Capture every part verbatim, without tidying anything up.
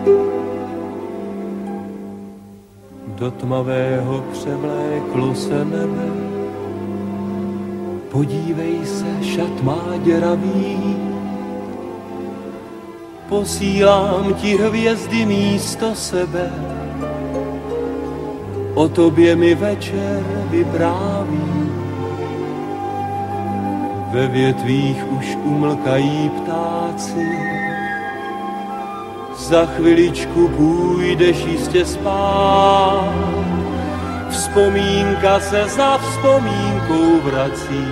Do tmavého převléklo se nebe, podívej se, šat má děravý. Posílám ti hvězdy místo sebe, o tobě mi večer vypráví. Ve větvích už umlkají ptáci, za chviličku půjdeš jistě spát. Vzpomínka se za vzpomínkou vrací,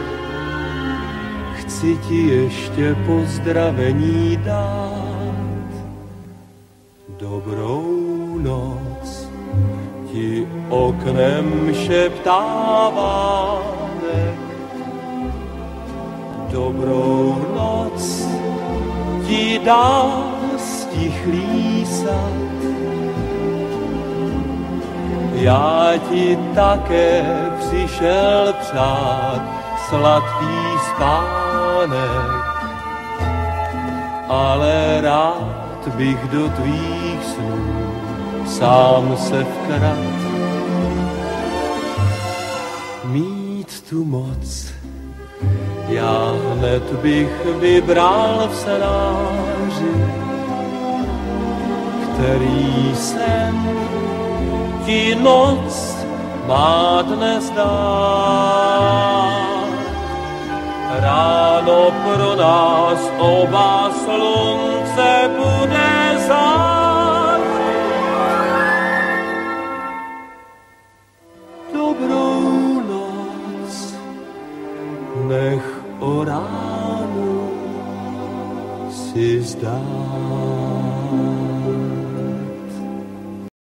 chci ti ještě pozdravení dát. Dobrou noc ti oknem šeptá vánek, dobrou noc ti dá stichlý sad. Já ti také přišel přát sladký spánek, ale rád bych do tvých snů sám se vkrad. Mít tu moc, já hned bych vybral v scénáři, který jsem ti noc má dnes dát. Ráno pro nás oba slunce bude